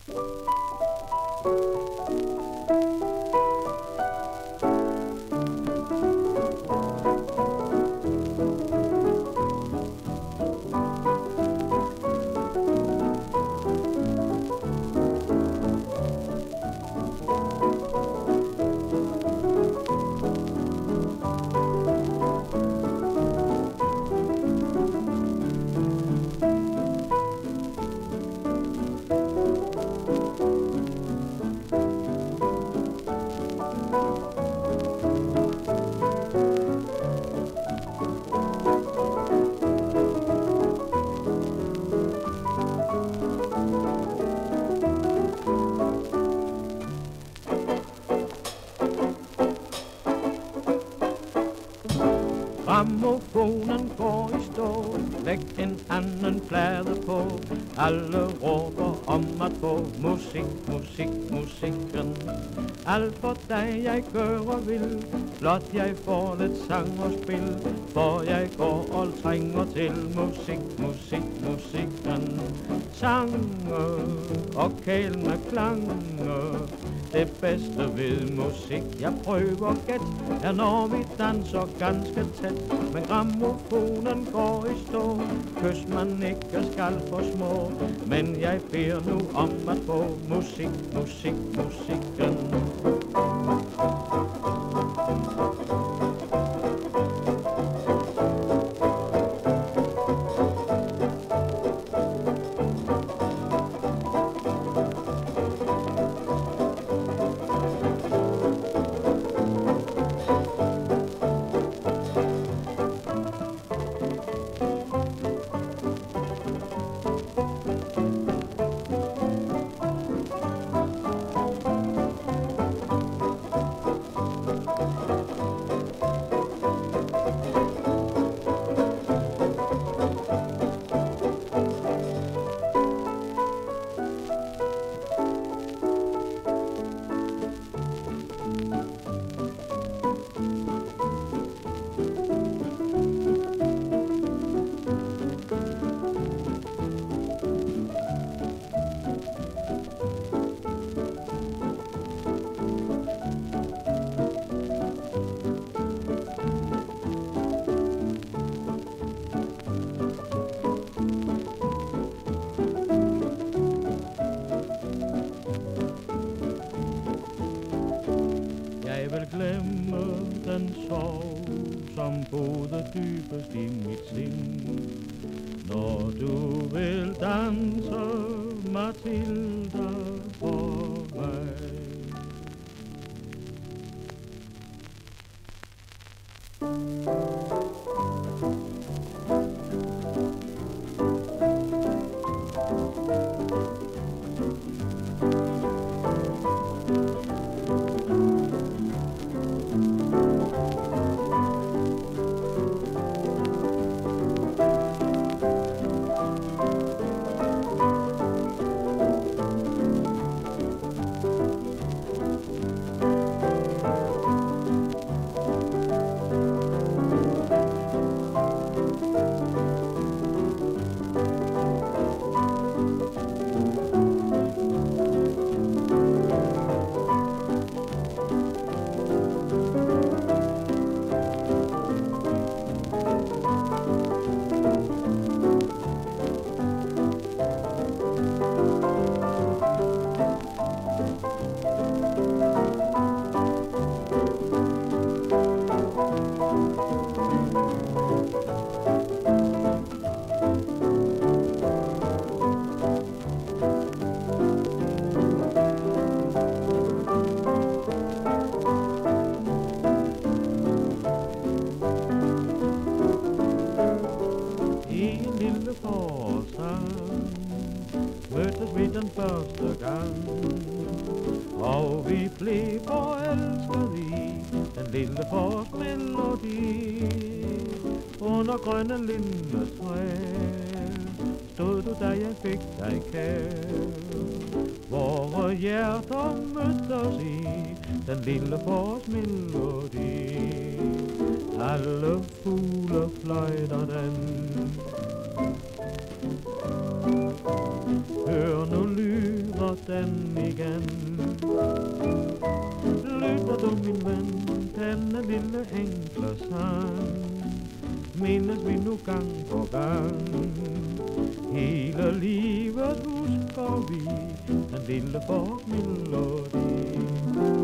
Grammofonen går i stå, læg en anden plade på. Alle råber om at få musik, musik, musikken. Alt for dig jeg gør og vil, blot jeg får lidt sang og spil. For jeg går og trænger til musik, musik, musikken. Sange og kælende klange, det bedste ved musik, jeg prøver gæt, er når vi danser ganske tæt. Men grammofonen går i stå, kys man ikke skal for små. Men jeg beder nu om at få musik, musik, musikken. Jeg vil glemme den sorg, som boede dybest i mit sind. Når du vil danse, Mathilda, for mig. Mødtes vi den første gang, og vi blev forelsket i den lille forårsmelodi. Under grønne lindetræer stod du, da jeg fik dig kær. Vore hjerter mødtes i den lille forårsmelodi. Alle fugle fløjter den. Hør nu lyder den igen. Lytter du, min ven, denne lille enkle sang, mindes vi nu gang på gang. Hele livet husker vi den lille folkmelodi.